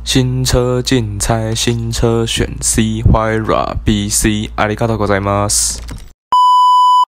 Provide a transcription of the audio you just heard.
新车竞猜，新车选 C， Huayra BC，阿里嘎多ございます。